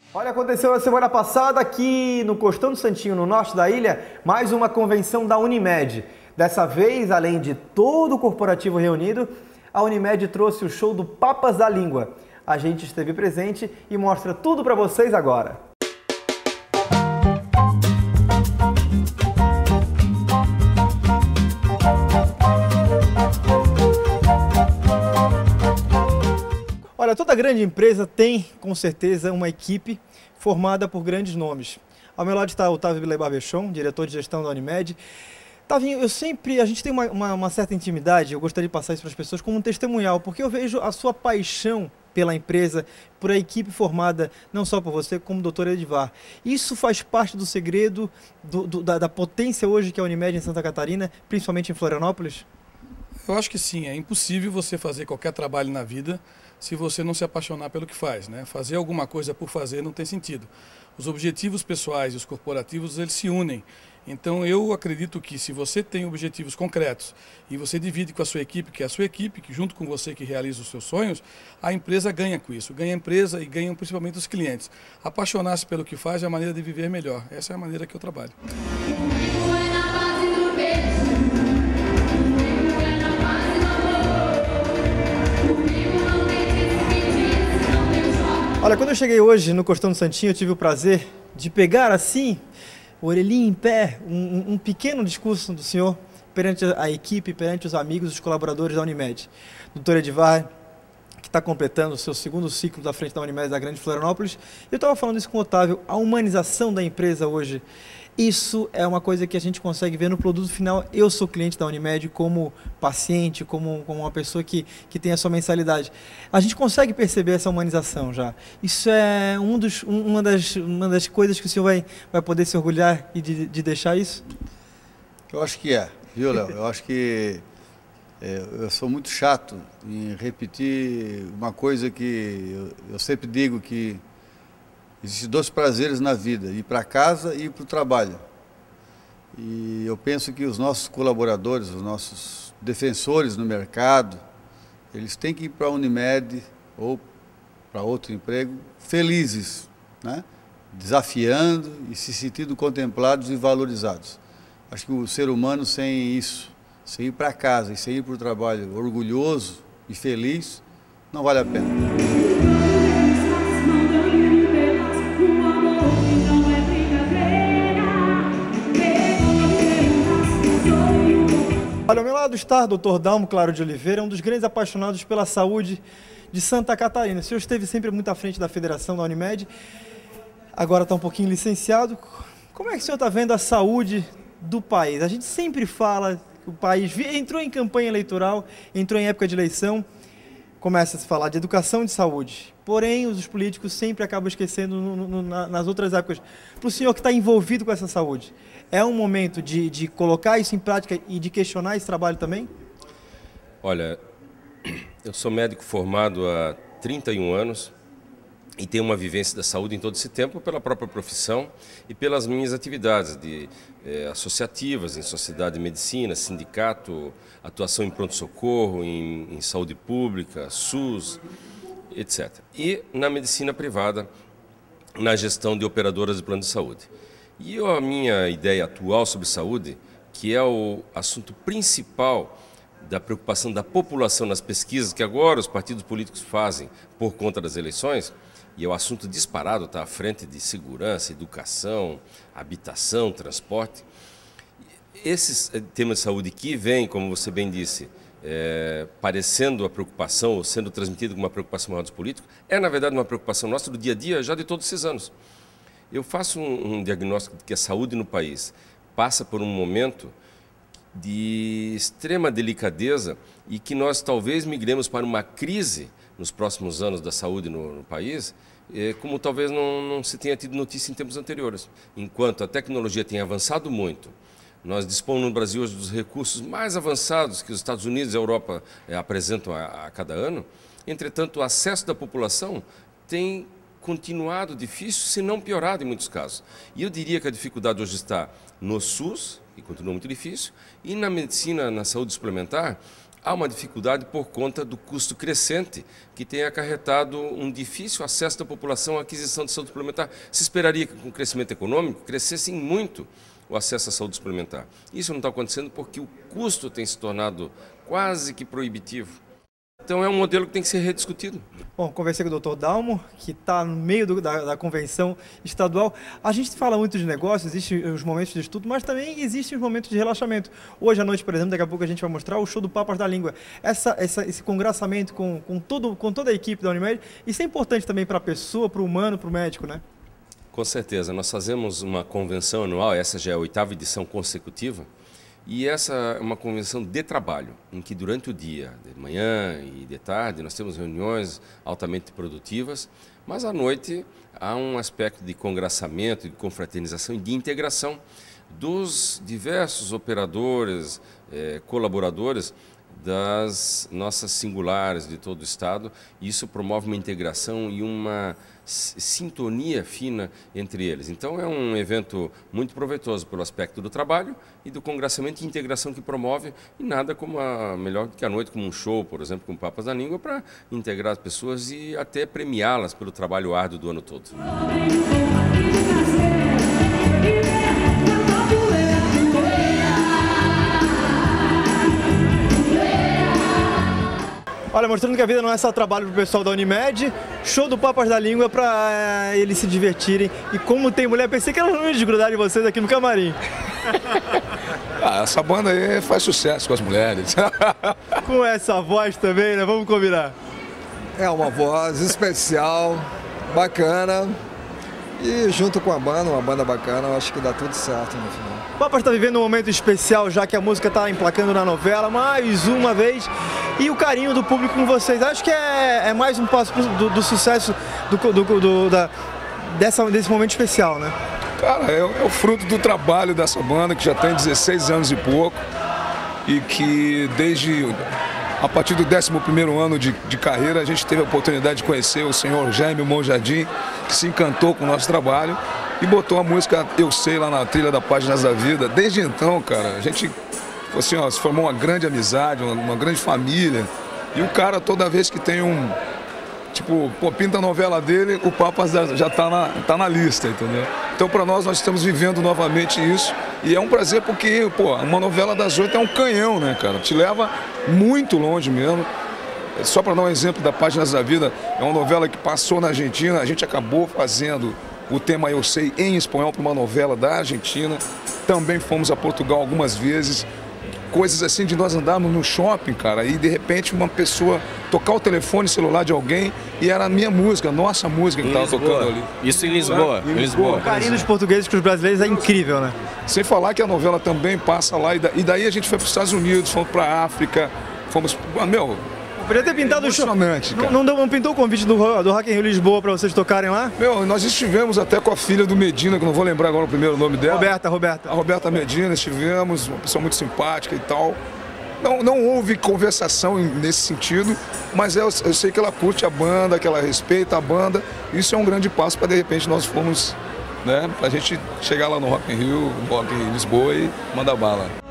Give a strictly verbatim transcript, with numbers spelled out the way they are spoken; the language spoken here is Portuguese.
Olha, aconteceu na semana passada aqui no Costão do Santinho, no norte da ilha, mais uma convenção da Unimed. Dessa vez, além de todo o corporativo reunido, a Unimed trouxe o show do Papas da Língua. A gente esteve presente e mostra tudo para vocês agora. Olha, toda grande empresa tem, com certeza, uma equipe formada por grandes nomes. Ao meu lado está o Otávio Bilay Barbechon, diretor de gestão da Unimed. Tavinho, eu sempre, a gente tem uma, uma, uma certa intimidade, eu gostaria de passar isso para as pessoas como um testemunhal, porque eu vejo a sua paixão pela empresa, por a equipe formada, não só por você, como o doutor Edivar. Isso faz parte do segredo do, do, da, da potência hoje que é a Unimed em Santa Catarina, principalmente em Florianópolis? Eu acho que sim, é impossível você fazer qualquer trabalho na vida se você não se apaixonar pelo que faz, né? Fazer alguma coisa por fazer não tem sentido. Os objetivos pessoais e os corporativos, eles se unem. Então eu acredito que se você tem objetivos concretos e você divide com a sua equipe, que é a sua equipe, que junto com você que realiza os seus sonhos, a empresa ganha com isso. Ganha a empresa e ganham principalmente os clientes. Apaixonar-se pelo que faz é a maneira de viver melhor. Essa é a maneira que eu trabalho. Olha, quando eu cheguei hoje no Costão do Santinho, eu tive o prazer de pegar assim, orelhinha em pé, um, um pequeno discurso do senhor perante a equipe, perante os amigos, os colaboradores da Unimed. Doutor Edivar, que está completando o seu segundo ciclo da frente da Unimed da Grande Florianópolis. Eu estava falando isso com o Otávio, a humanização da empresa hoje. Isso é uma coisa que a gente consegue ver no produto final. Eu sou cliente da Unimed como paciente, como, como uma pessoa que, que tem a sua mensalidade. A gente consegue perceber essa humanização já. Isso é um dos, um, uma, das, uma das coisas que o senhor vai, vai poder se orgulhar e de, de deixar isso? Eu acho que é, viu, Léo? Eu acho que é, eu sou muito chato em repetir uma coisa que eu, eu sempre digo que existem dois prazeres na vida, ir para casa e ir para o trabalho. E eu penso que os nossos colaboradores, os nossos defensores no mercado, eles têm que ir para a Unimed ou para outro emprego felizes, né? Desafiando e se sentindo contemplados e valorizados. Acho que o ser humano sem isso, sem ir para casa e sem ir para o trabalho orgulhoso e feliz, não vale a pena. Olha, ao meu lado está o doutor Dalmo Claro de Oliveira, um dos grandes apaixonados pela saúde de Santa Catarina. O senhor esteve sempre muito à frente da federação da Unimed, agora está um pouquinho licenciado. Como é que o senhor está vendo a saúde do país? A gente sempre fala que o país entrou em campanha eleitoral, entrou em época de eleição, começa a se falar de educação e de saúde. Porém, os políticos sempre acabam esquecendo no, no, nas outras épocas. Para o senhor que está envolvido com essa saúde, é um momento de, de colocar isso em prática e de questionar esse trabalho também? Olha, eu sou médico formado há trinta e um anos e tenho uma vivência da saúde em todo esse tempo pela própria profissão e pelas minhas atividades de, eh, associativas em sociedade de medicina, sindicato, atuação em pronto-socorro, em, em saúde pública, SUS, etcétera. E na medicina privada, na gestão de operadoras de plano de saúde. E a minha ideia atual sobre saúde, que é o assunto principal da preocupação da população nas pesquisas que agora os partidos políticos fazem por conta das eleições, e é o assunto disparado, está à frente de segurança, educação, habitação, transporte. Esses temas de saúde que vêm, como você bem disse, é, parecendo a preocupação, ou sendo transmitido como uma preocupação maior dos políticos, é na verdade uma preocupação nossa do dia a dia já de todos esses anos. Eu faço um, um diagnóstico de que a saúde no país passa por um momento de extrema delicadeza e que nós talvez migremos para uma crise nos próximos anos da saúde no, no país, é, como talvez não, não se tenha tido notícia em tempos anteriores. Enquanto a tecnologia tem avançado muito, nós dispomos no Brasil hoje dos recursos mais avançados que os Estados Unidos e a Europa é, apresentam a, a cada ano, entretanto o acesso da população tem continuado difícil, se não piorado em muitos casos. E eu diria que a dificuldade hoje está no SUS, que continua muito difícil, e na medicina, na saúde suplementar, há uma dificuldade por conta do custo crescente que tem acarretado um difícil acesso da população à aquisição de saúde suplementar. Se esperaria que com o crescimento econômico crescesse muito o acesso à saúde suplementar. Isso não está acontecendo porque o custo tem se tornado quase que proibitivo. Então é um modelo que tem que ser rediscutido. Bom, conversei com o doutor Dalmo, que está no meio do, da, da convenção estadual. A gente fala muito de negócios, existem os momentos de estudo, mas também existem os momentos de relaxamento. Hoje à noite, por exemplo, daqui a pouco a gente vai mostrar o show do Papas da Língua. Essa, essa, esse congraçamento com, com, todo, com toda a equipe da Unimed, isso é importante também para a pessoa, para o humano, para o médico, né? Com certeza. Nós fazemos uma convenção anual, essa já é a oitava edição consecutiva, e essa é uma convenção de trabalho, em que durante o dia, de manhã e de tarde, nós temos reuniões altamente produtivas, mas à noite há um aspecto de congraçamento, de confraternização e de integração dos diversos operadores, eh, colaboradores das nossas singulares de todo o Estado. Isso promove uma integração e uma sintonia fina entre eles. Então é um evento muito proveitoso pelo aspecto do trabalho e do congraçamento e integração que promove, e nada como a melhor que a noite, como um show, por exemplo, com Papas da Língua, para integrar as pessoas e até premiá-las pelo trabalho árduo do ano todo. Olha, mostrando que a vida não é só trabalho para o pessoal da Unimed, show do Papas da Língua para eles se divertirem. E como tem mulher, pensei que elas não iam desgrudar de vocês aqui no camarim. Ah, essa banda aí faz sucesso com as mulheres. Com essa voz também, né? Vamos combinar. É uma voz especial, bacana. E junto com a banda, uma banda bacana, eu acho que dá tudo certo no final. O Papas está vivendo um momento especial, já que a música está emplacando na novela, mais uma vez. E o carinho do público com vocês. Acho que é, é mais um passo do, do sucesso do, do, do, da, dessa, desse momento especial, né? Cara, é, é o fruto do trabalho dessa banda, que já tem dezesseis anos e pouco. E que desde... A partir do décimo primeiro ano de, de carreira, a gente teve a oportunidade de conhecer o senhor Jaime Monjardim, que se encantou com o nosso trabalho e botou a música Eu Sei lá na trilha da Páginas da Vida. Desde então, cara, a gente assim, ó, se formou uma grande amizade, uma, uma grande família. E o cara, toda vez que tem um... Tipo, pô, pinta a novela dele, o Papas já está na, tá na lista, entendeu? Então, para nós, nós estamos vivendo novamente isso. E é um prazer porque, pô, uma novela das oito é um canhão, né, cara? Te leva muito longe mesmo. Só para dar um exemplo da Páginas da Vida, é uma novela que passou na Argentina. A gente acabou fazendo o tema Eu Sei em espanhol para uma novela da Argentina. Também fomos a Portugal algumas vezes. Coisas assim de nós andarmos no shopping, cara, e de repente uma pessoa tocar o telefone celular de alguém e era a minha música, a nossa música que estava tocando ali. Isso em Lisboa. É, em em Lisboa. O carinho dos portugueses com os brasileiros é incrível, né? Sem falar que a novela também passa lá e, da, e daí a gente foi para os Estados Unidos, fomos para a África, fomos... Meu, podia ter pintado o show. Emocionante, cara. Não, não, não pintou o convite do, do Rock in Rio Lisboa para vocês tocarem lá? Meu, nós estivemos até com a filha do Medina, que não vou lembrar agora o primeiro nome dela. Roberta, Roberta. A Roberta Medina, estivemos, uma pessoa muito simpática e tal. Não, não houve conversação nesse sentido, mas eu, eu sei que ela curte a banda, que ela respeita a banda. Isso é um grande passo para, de repente, nós formos, né, para a gente chegar lá no Rock in Rio, no Rock in Lisboa e mandar bala.